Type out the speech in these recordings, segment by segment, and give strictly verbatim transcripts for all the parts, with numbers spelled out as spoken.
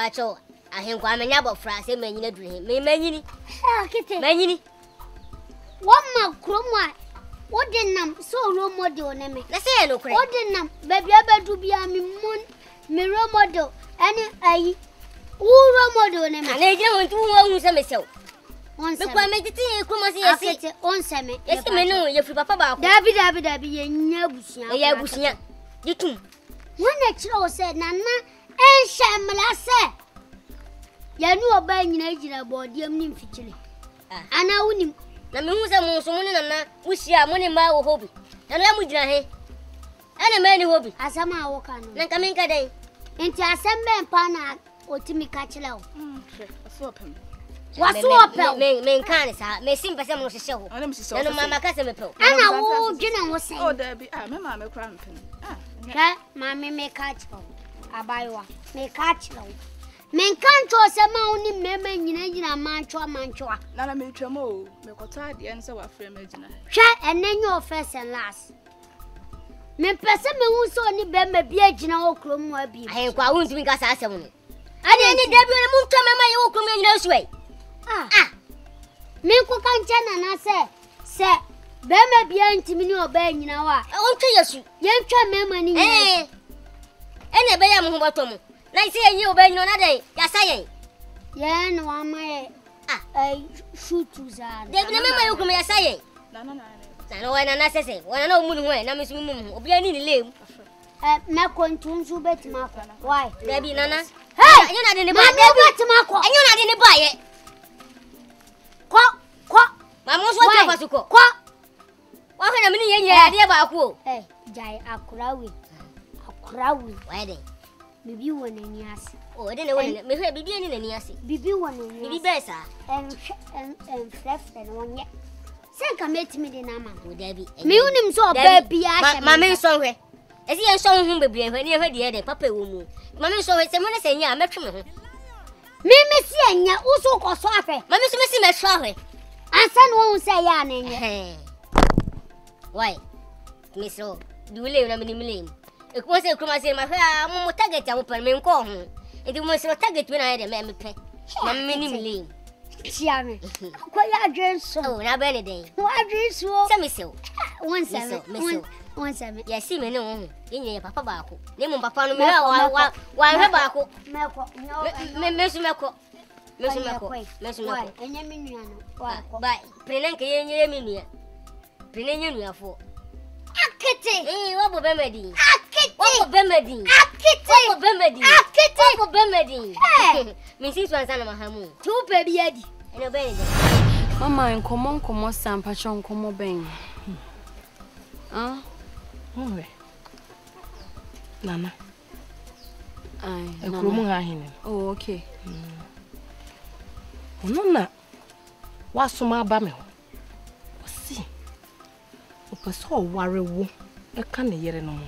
pacho ahenkwa menya bofra se manyina dure me manyini ha kete manyini wamma kromwa wodinam so role model ne me na se no kure wodinam baby abedu bia me mon me role model ani ayi u role model ne me ana je won tu wo se me sew on se me kwa me titi kuma se yesi akete on se me yesi me no ye fri papa ba ko dabi dabi dabi ye nya busia ye busia ditum wona chiro se nana en shamla se ya nu oba nyina gira bodiam ni mfikire ana unim na me hu se mo so mo ni nana wusia mo ni ma wo hobi na no mu gira he ana me ni hobi asama awo kanu na kamin ka dai enti asembe mpa na otimi ka chira wo aso pem waso opel me me kan sa me simpa se mo hye ho ana me sisi na no mama ka se me pe ana wo dwena wo se oh da bi ah me ma me kra mpem ah ka mama me ka chira abayiwa me ka chira wo men kan to se ma oni mema nyina nyina mancho mancho na na me twam o me kota de en se wa frem agina hwa enenyo first and last me pese me hu so ni be ma bi agina wo krom wa bi ahenkwa wo ntumi ka sa asem no ade ni da bi ni mu ntwa mema ye wo krom nyina suai ah ah me ko kan chana na se se be ma bi antimi ni oba nyina wa o ntwa yesu ye ntwa mema ni eh ene be ya mu hoboto mu na ise enyi oba nyina na dai ya sayen ye no amaye ah eh shutu za de bi na mema ye wo krom ya sayen na na na na no wana na sese wana na omu ni ho na me su mu mu obi ani ni lem eh me ko ntunzu betima ko why da bi nana hey enyo na de ne ba ma de betima ko enyo na de ne ba ye ko ko ma mo so ta fa su ko ko wa fa na me ni ye nya de ba ko o eh jai akurawi akurawi wa de bibi wona ni ase o de ne wona me hwe bibi ani na ni ase bibi wona ni bibi be sa en en en flef en wonye se ka metimi de na ma o da bi me unim so ba bia hye ma me nso hwe esi ye nso hu bebre hwe ni hwe de de papa wo mu ma me nso hwe se mo ne se nya metwe me ho me me si anya uso ko so afe ma me so me si me hwa hwe ansa no won se ya na nye why me so dule na me ni mlem e ko se kuma se ma hwe a mo target a mo pa me nko ho e di mo se target we na ye de me me pe ma me ni mlem tia me ko ya dwen so oh na be ne den wa dwen so se me se won se me won se me ya si me ne ho ye papa ba ko ne mo papa no me wa wa wa hwe ba ko me ko me me su me ko me su me ko me su me ko enye me nua no wa ko ba prenen ke ye nye me nua prenen nye nua fo akete eh wa bo be medi akete wa bo be medi akete wa bo be medi akete wa bo be medi eh me si so ansa na mahamu tu pe bi adi eno be ni mama nkomo nkomo sampa cho nkomo ben ah Owe. Nana. ai Ekromu ha hine. oh okay Ono na wasoma aba me ho. Osi. Opeso ware wo. E ka ne yere no mo.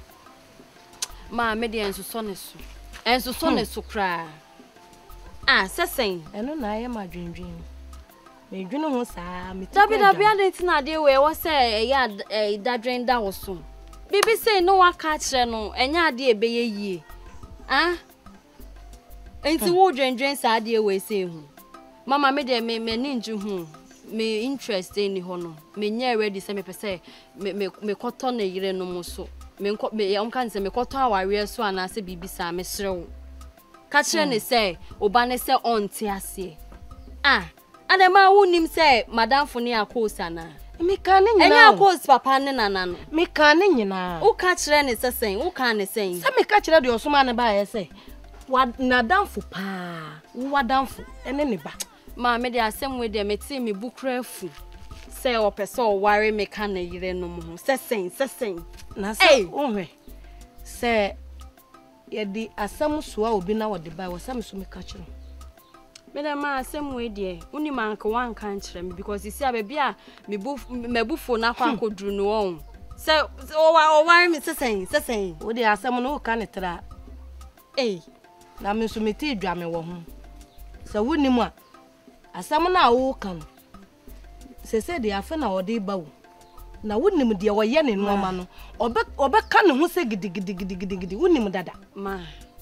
ma me de enso so ne so enso so ne so kra ah sesen Eno na aye ma dwendwen. Me dwene ho saa me dabi dabi adenti na de we wo se ya dadwen da wo so bibi say no waka kire no enya ade ebeye yie ah enti wo dwendwen sa de we say hu mama me de me me ninju hu me interest ni ho no me nya ready se me pese me me koto na yire no mo so me me am kan se me koto aware so ana se bibi sa me serew ka kire ne say oba ne se onti ase ah adema wonim say madam funi akosa na me ka ne nyina enya akos papa ne nana no me ka ne nyina wo ka kire ne sesen wo ka ne sen se me ka kire de osoma ne ba ye se wa na danfo pa wa danfo ene ne ba ma me de asem we de me ti me bukra fu say opese o ware me ka na yire no mo sesen sesen na se ohwe se ye di asam soa obi na wo de ba wo sam so me ka kire me de ma asem we de uni man ka wan kan kire me because you see ababi a me bu me bufo na kwa kodru no on se o wa o ware me sesen sesen wo de asam no ka ne tra eh na me so me ti dwa me wo ho se woni mu a asam na wo kan se se de afa na wo de ba wo na wonim de wo ye ne no ma no obe obe ka ne ho se gidi gidi gidi gidi woni mu dada ma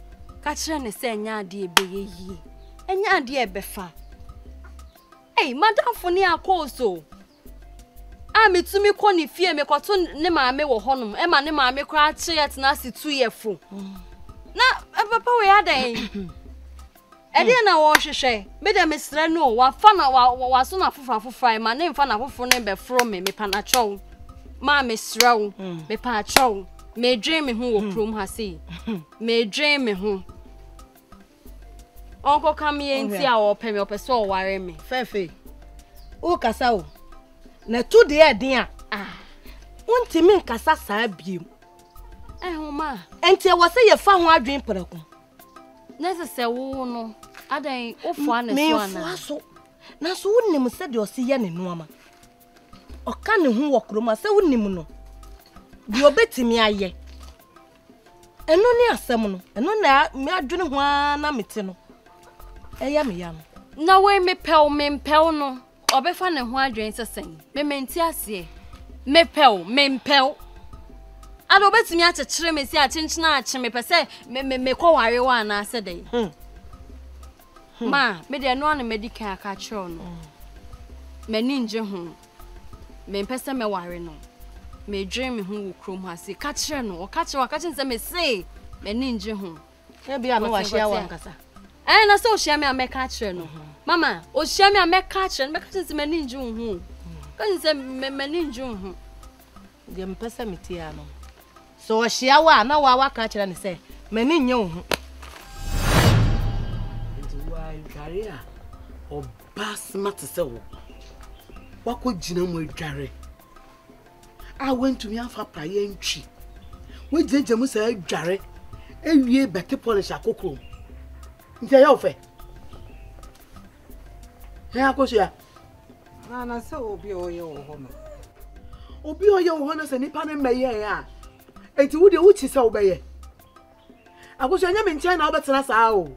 kachire ne se nya ade ebeye yi enya ade ebefa hey madam funi akoso a metumi kɔ ne fie me kɔto ne maame wɔ hɔnom e ma ne maame kɔ ache yet na si two yefo na papa we adan ede na wo hwehwɛ me de mesrɛ no wa fa na wa so na fofa fofa ma ne mfa na fofo ne be fro me me panachow ma mesrɛ wo me pa achow me dream me ho wɔ krom ha sei me dream me ho onko kam ye nti a wo pɛ me opɛ so ware me fefe o kasa o na tu de edin a ah wonti me nkasa saa biem eh homa enti e wo se ye fa ho adwen preko nese se wo no adan ofo ana so ana me so na so wonnim se de o se ye ne noama o ka ne ho wɔ kroma se wonnim no de obetimi aye eno ni asɛm no eno na me adwene ho na mete no eya me ya no na we me pɛw me mpɛw no obefa ne ho adwen sesen me menti ase me pɛw me mpɛw ado betimi akyekere me si akyenkyena akye me pese me me kɔ ware wa na ase dai ma me de no na medical aka kyerɛ no me ninje ho me pese me ware no me dream me ho wo krom ha se ka kyerɛ no o ka kyerɛ wa ka kyerɛ sɛ me se me ninje ho e bia no wa hia wa nkasa eh na so hia me ameka kyerɛ no mama o hia me ameka kyerɛ no me ka kyerɛ sɛ me ninje ho ka kyerɛ sɛ me me ninje ho de me pese me tia no so hia wa na wa wa ka kyerɛ ne sɛ me ninje ho nti wa dware a o basmat sɛ wo wako gina mu adware I went to me afa praye ntwi we jeje mu say adware ewie beke polish akokro nti ya ofe ya akosia na na se obi oye wo ho no obi oye wo ho na se nipa ne meye ya enti wo de wo chi se wo beye akosia nya me nchen na obetena saa o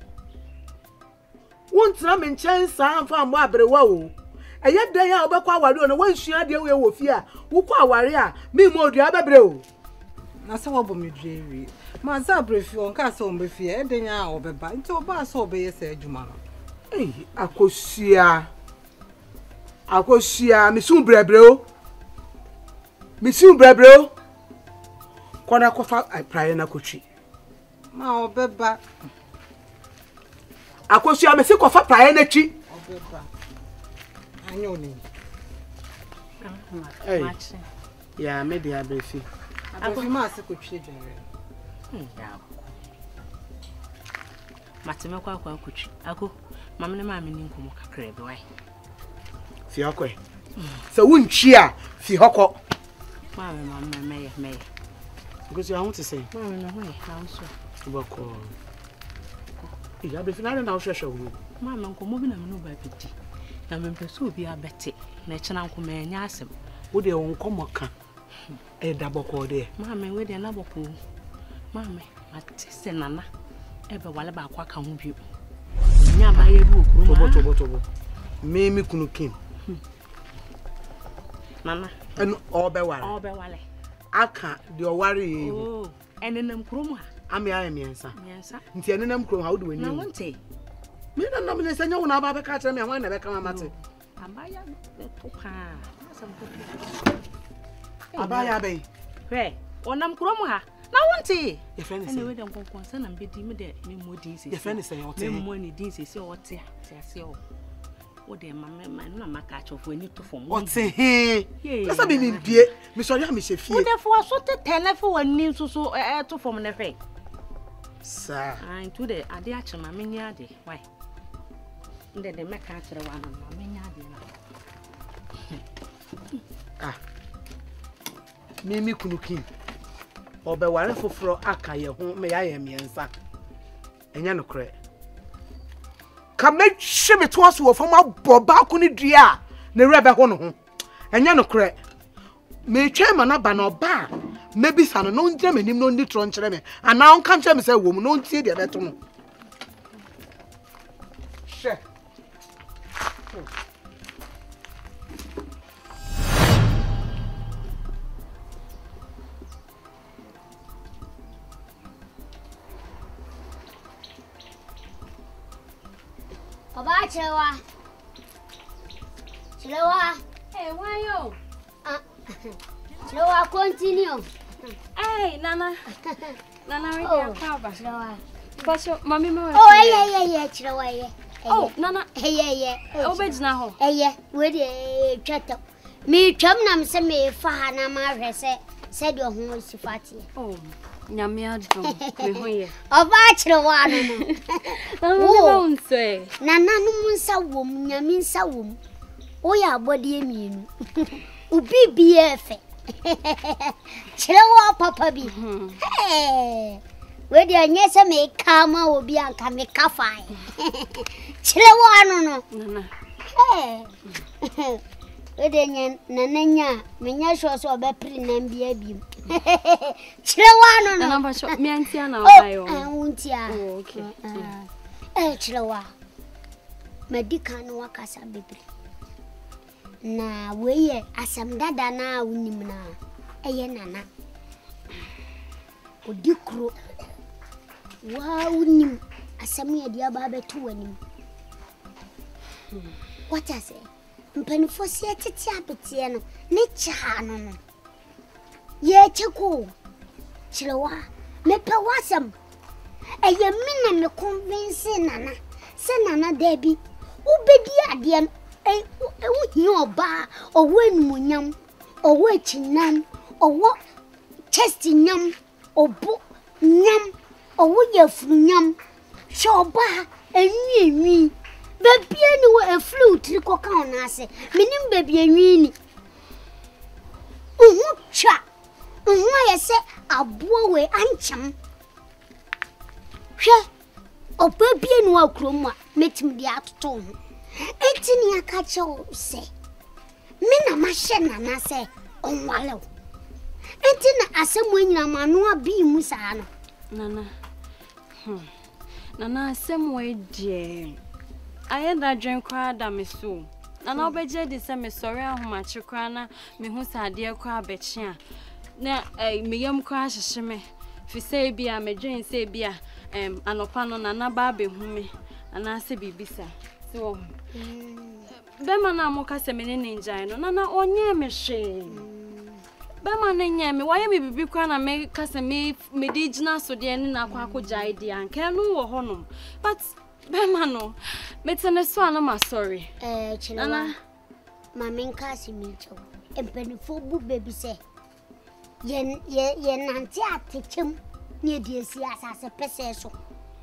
won tena me nchen saa amfa ambo abrewa o eye dan ya obekwa aware o na wansua de we wo fi a wo kwa aware a me mo odua bebre o na se wo bo me due wi ma za brefi on ka se on be fi e den ya obeba nti oba se obeye se adwuma no eh akosia akosia me sun brebre o me sun brebre o kona kofa praye na kotwi ma obeba akosia me se kofa praye na twi obeba anyo ni eh ya me dia brefi akofi ma se kotwi dware ya matime kwa kwa kotwi ako mam ne maame ni nkomo kakra be wai fi hokwe se wuntwi a fi hokọ maame maame meye meye akosia ho te se maame no ho e hanso bako ya brefi na na hwehwe wo maame nkomo bi na me no ba peti na me pese obi abete na kyena nkoma anya asem wo de wo nkomo ka e da bako de maame we de na bako maame mate se nana ebe wale ba kwa ka ho bi nya ba ye bi okuru tobo tobo tobo me mi kunu kin nana en obe wale obe wale aka de oware ye oh enenam kurom ha ame aye miensa miensa nti enenam kurom ha wo de wani na wonte me na na me se nya wo na ba be ka kire me ho na be ka mate abaya to pa asam ko abaya be hwe onam kurom ha na wonte ye friend say anyway dem konkon say na be di me de me modi say ye friend say o te me mo ni di say say o te say say o o de ma me ma na maka chofo ani to fom o te he kasa be mi bie me so ya me she fie o de fo so te telephone wani so so e to fom na hwe sa ai to de ade a chema me ni ade why nde de meka kire wa na ma me ni ade na ah me mi kunu kin obe ware foforo aka ye ho me ya ye miensa enya no kre ka me hwe me to aso wo fam aboba ko ni dua ne rebe ho no ho enya no kre me twa ma na ba na oba me bisa no no ngira manim no ndi tro nkyere me ana on kan kyere me say wo mu no ntie de beto no hwe Chilewa. Chilewa. Hey, why you? Ah. Chilewa, continue. Hey, Nana. Nana, we Oh, can cover. Chilewa. Pastor, mommy, mommy. Oh, yeah, yeah, yeah, Chilewa, yeah. Oh, Nana. Hey, yeah, yeah. Oh, bed's now. Hey, yeah, with the chat up. Me, chum, nam, some me, Fahana, Mara, said your home is fatty. Oh, Namia, me, Of Chilewa. Oh, say. Nana, no one saw woman, Yamin saw woman. Oh, yeah, body mean. Ubi B F. Chilewa, Papa B. Hey. Where the Anyesa may come will be on Kame Kafai. Chilewa, no, Nana. Hey. Where the Nanya, Menya shows or Bepri and Baby. Chilewa, no, Nana, but me and Tiana, I won't ya. Oh, okay. Eh, Chilewa. Medica no wakasa baby. Na weye asam dada na unim na eye nana odikro wa unim asam ye dia ba betu anim what I say mpanifo se tete abetie no ne cha no no ye cheko Chilewa me pe wasam eye mina me convince nana se nana debi ubedi ade eh eh ba owo enmunyam owo echinam owo chest nyam obo nyam owo yafrunyam shoba enwi enwi baby ani wo eflu triko ka ona ase minim baby enwi ni uhu cha uhu ayese abo we ancham hwe o baby ani wa krom a metim dia atoto ho etini akacha o se me na ma hye nana se onwale o etina asemu nyina manu abi mu saa no Nana. Hmm. Nana asem we die. Aye da dwen kwa da me so. Nana obeje de se me sori ahoma chekwa na me hu sade kwa abeche a. Na eh meyam kwa hyehye me. Fi se bia me dwen se bia em anopa no nana ba be hu me. Ana se bibisa. So Bema na mo kase me ne ninja no nana onye me hwe. Bema na nya me waye me bibi kwa na me kase me me di gina so de ne na kwa akogya ide anka no wo honom. But Bema no me tene so ana ma sorry. Eh Chilewa. Mama nka simicho. Empenifo bu baby se. Ye ye ye nanti atechem ne di esi asase pese so.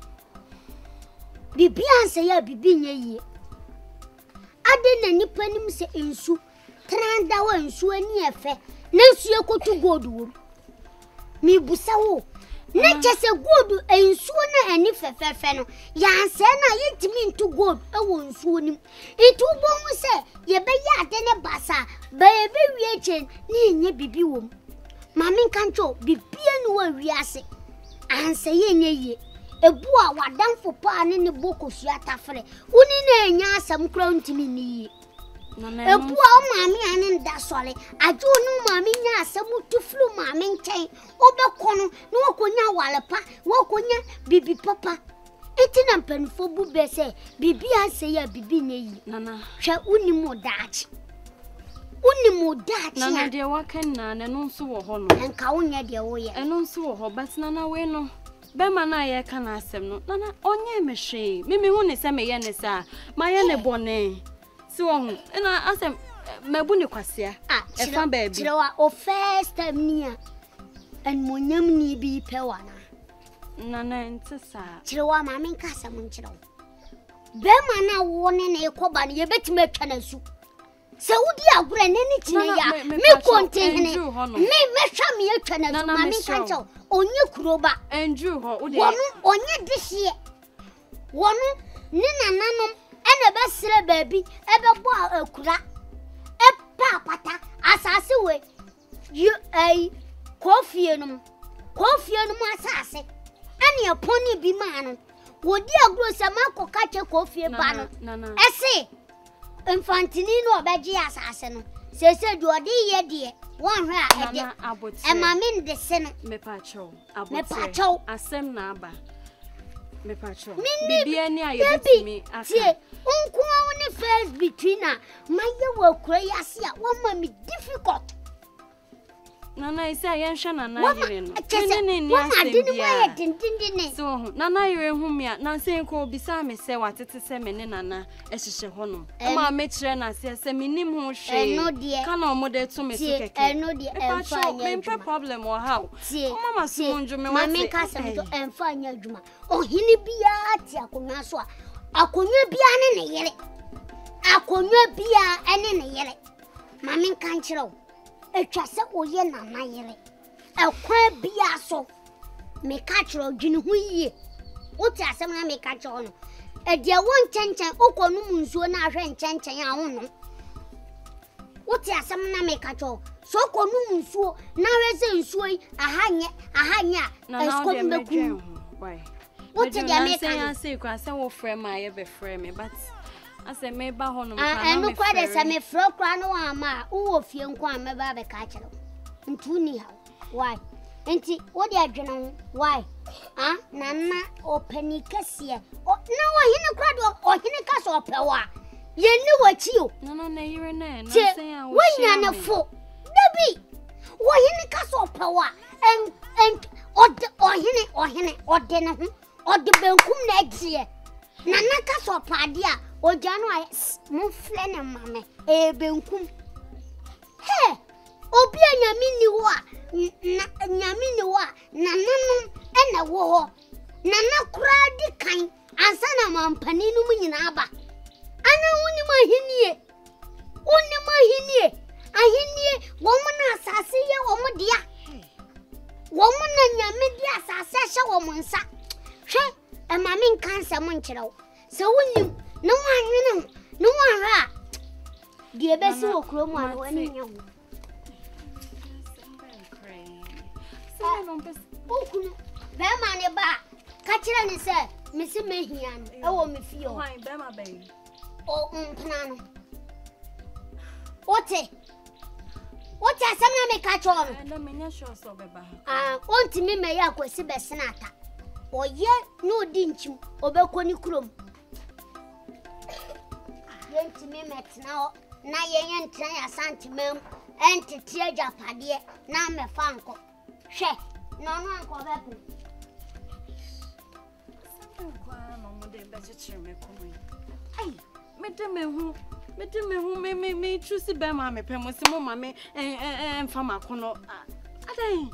Bibi anse ya bibi nya yie. Ade na nipa nim se ensu tranda wa ensu ani efe na ensu ekotu gold wo mi busa wo na chese gold ensu na ani fefefe no ya anse na yitimi ntu gold ewo ensu nim itu bo se ye be ya ade ne basa ba ye be wie chen ni nye bibi wo mami kancho bibi anu wa wiase anse ye nye yie ebu a wadanfo pa ne ne bokosu atafre uni na enya asam kra ntimi ni ebu a mami ane nda sole ajo no mami nya asam tuflu mami nchen obekono na wakonya walepa wakonya bibi papa etina mpanfo bu bese bibi ase ya bibi neyi Nana hwa uni modachi uni modachi Nana de waken na ne no nso wo ho no enka wonya de wo ye eno nso wo ho but nana we no Bema na ye kana asem no nana onye me hwe mimi hu ne se me ye ne sa ma ye ne bone si wo hu na asem mabu ne kwasea e fa baabi Chilewa o first time nia en monyam ni bi pewana nana ntisa Chilewa ma men kasa mun chilewa Bema na wo ne ne ekoba ne ye betime twa na su Saudi agura ne ni chine ya me kontene me me hwa me atwa na su ma men kancha onye kuroba enju ho ode wonu onye dihie wonu ni nananom ene be sire baabi ebe bo akura e pa pata asase we you ai Kofi enum Kofi enum asase ene aponi bi ma no wodi aguro sama koka che Kofi ba no ese infantini no obeji asase no sese do odi ye de one hwe a ede e ma min de se no me pa chow me pa chow asem na aba Me pacho. Mini Bibi ani aye betimi aka. Tie, unko woni first between na maye wa kura yase a wo ma me difficult. Nana ise ayenhwe nana yire no. Nene ni asem. So nana yire hu me a na se nko obisa me se watete se me ne nana ehihye ho no. Ma me kire na se se minim ho hwe. Ka na omode to me so keke. Eno de emfa anya. Me problem wo how. Mama sumonjo me wa. Mama ka se to emfa anya adwuma. Ohini bia ati akonwa so a. Akonwa bia ne ne yere. Akonwa bia ene ne yere. Mama kan kire wo. Etwa se oye na na yere ekwa bia so me ka kire odwene ho yie wote asem na me ka kire no e de won chenchen okonu munsuo na ahwe nchenchen a wono wote asem na me ka kire so okonu munsuo na wese nsuo yi ahanye ahanye esko mbeku why wote de me ka say kwa say wo frame ma ye be frame me but ase me ba ho no ma na me kwa de se me fro kwa no ama wo fie nko a me ba be ka kire ntu ni ha why enti wo de adwene why ah nana opani kase o na wo hine kwa do o hine ka so opewa ye ni wachi o no no na yire na na say a wo nya na fo dabi wo hine ka so opewa en en o de o hine o hine o de ne ho o de benkum na agye nana ka so opade a ojano ay mu flene mame e benkum he obi anyami ni wo a nyami ni wo a nananum ena wo ho nana kura di kan ansa na mampani no mu nyina aba ana woni mahinie woni mahinie ahinie wo mu na asase ye wo mu dia wo mu na nyame dia asase hye wo mu nsa hwe e mame nkansa mu nkyerew se woni no one no one ra die besi wo kromo a wani nya ho sai no pes okunu be ma ne ba ka kire ni se me se mehia no e wo me fie o hwan be ma be o mpana no ote ote asem na me ka cho no na me nya sure so be ba ah onti me me ya kwesi be senata oye no di nchim obekoni krom yenti me metna na yen entra ya Asante mem entiti ajapade na me fa nko hwe no no anko bepe Asante kwa no mo de be chichire me komo ai me de me hu me de me hu me me me chusi be ma me pe mo se mo ma me en fa makono adai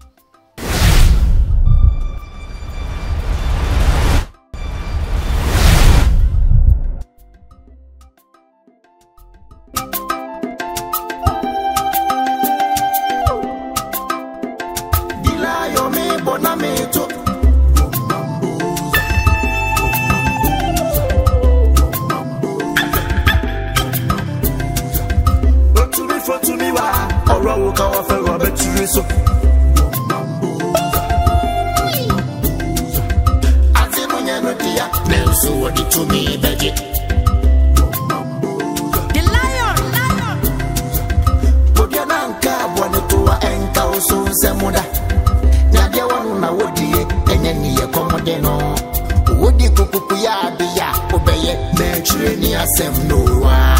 So so what did to me budget the lion lion put your nanka one to and so semuda nadia one na wodi enye ye komode no wodi kukuku ya be ya obeye me treni asem no wa